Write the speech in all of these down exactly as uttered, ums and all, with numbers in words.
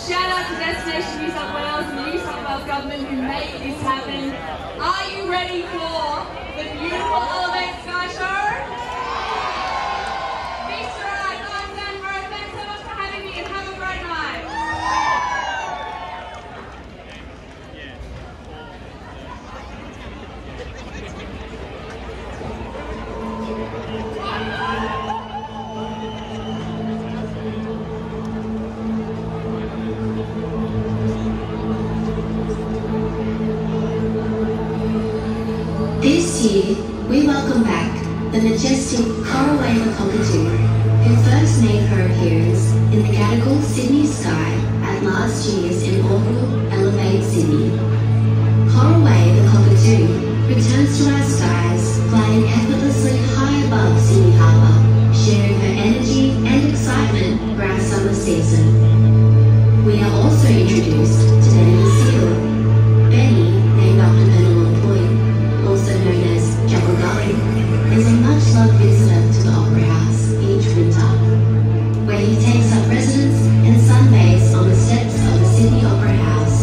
Shout out to Destination New South Wales and the New South Wales Government who made this happen. Are you ready for the beautiful Elevate Sky Show? Thanks, right. I'm Dan Rowe. Thanks so much for having me and have a great night. This year, we welcome back the majestic Corraway Cockatoo, who first made her appearance in the Gadigal Sydney sky at last year's inaugural Elevate Sydney. Corraway the Cockatoo returns to our skies, flying effortlessly high above Sydney Harbour, sharing her energy and excitement for our summer season. We are also introduced to Benny the Seal. Benny, named after Penelope Point, also known as Jungle Gully, is a much-loved visitor to the Opera House each winter, where he takes up residence and sunbathes on the steps of the Sydney Opera House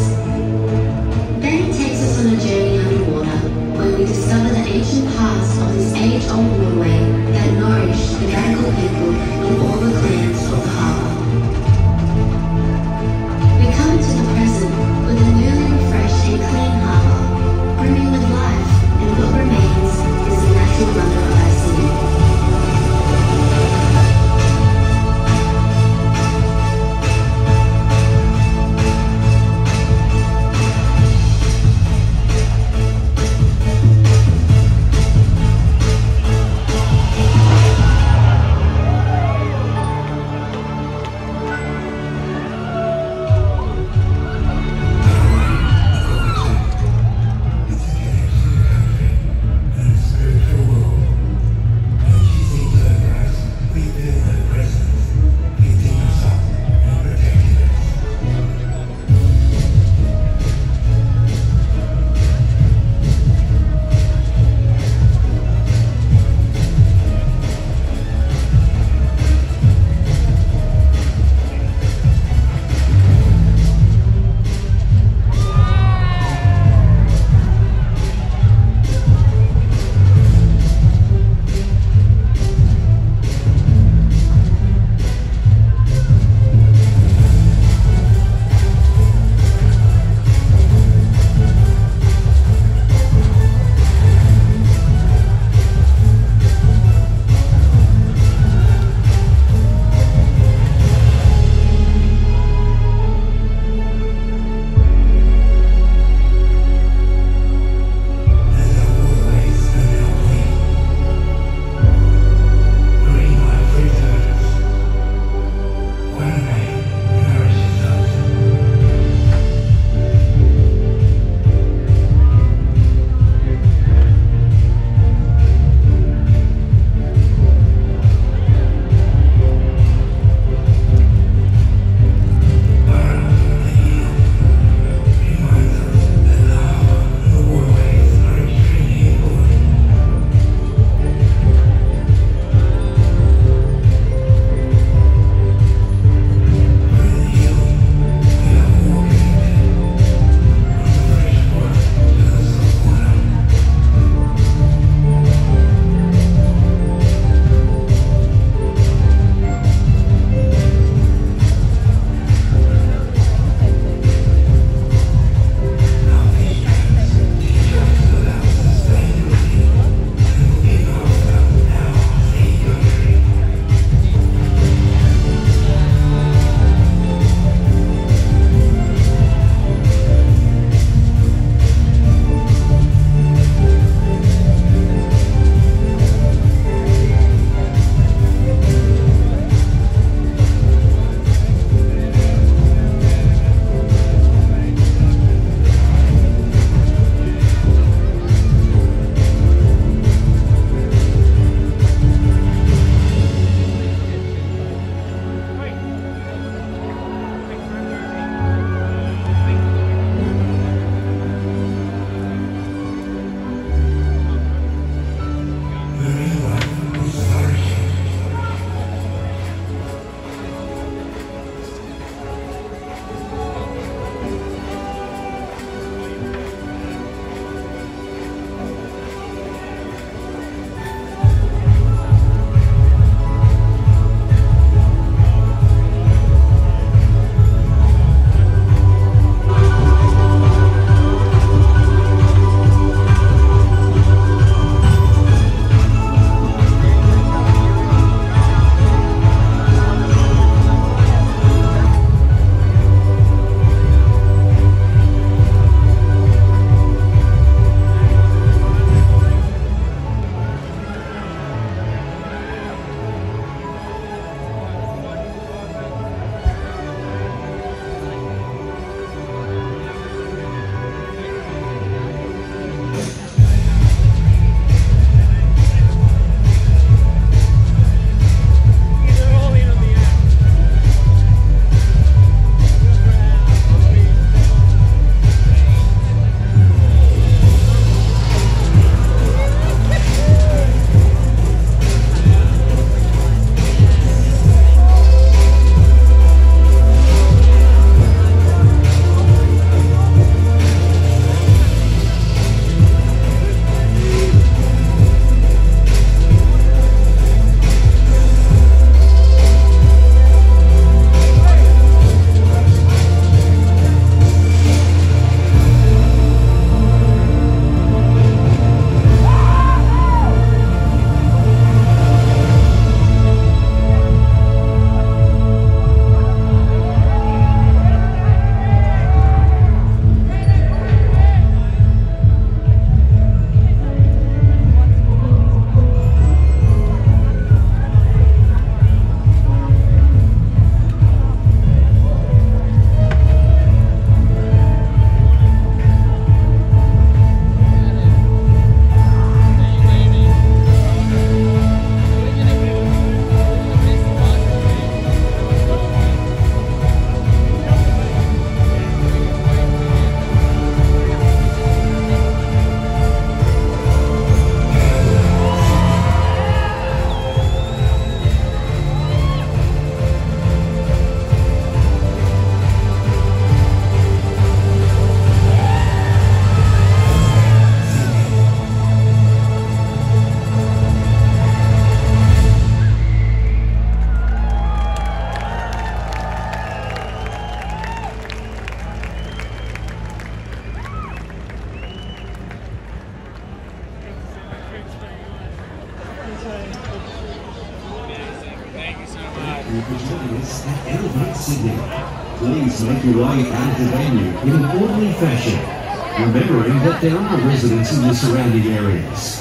you for joining us at Elevate Sydney. Please make your way out of the venue in an orderly fashion, remembering that there are residents in the surrounding areas.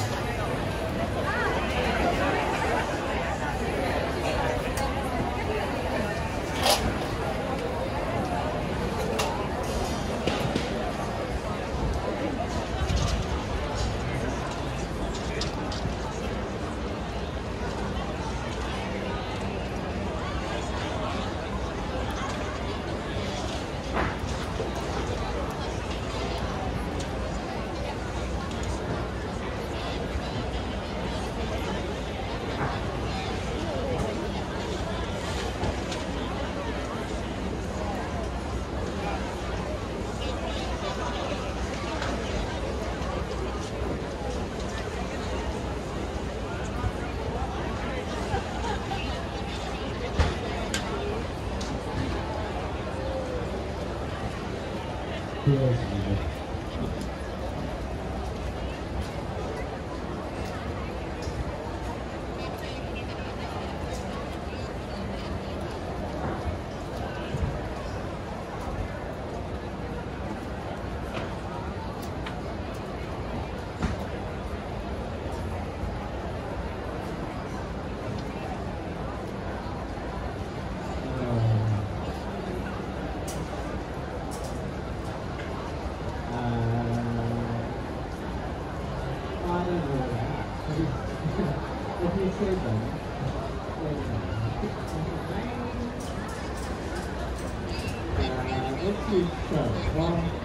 Yes. Let's see.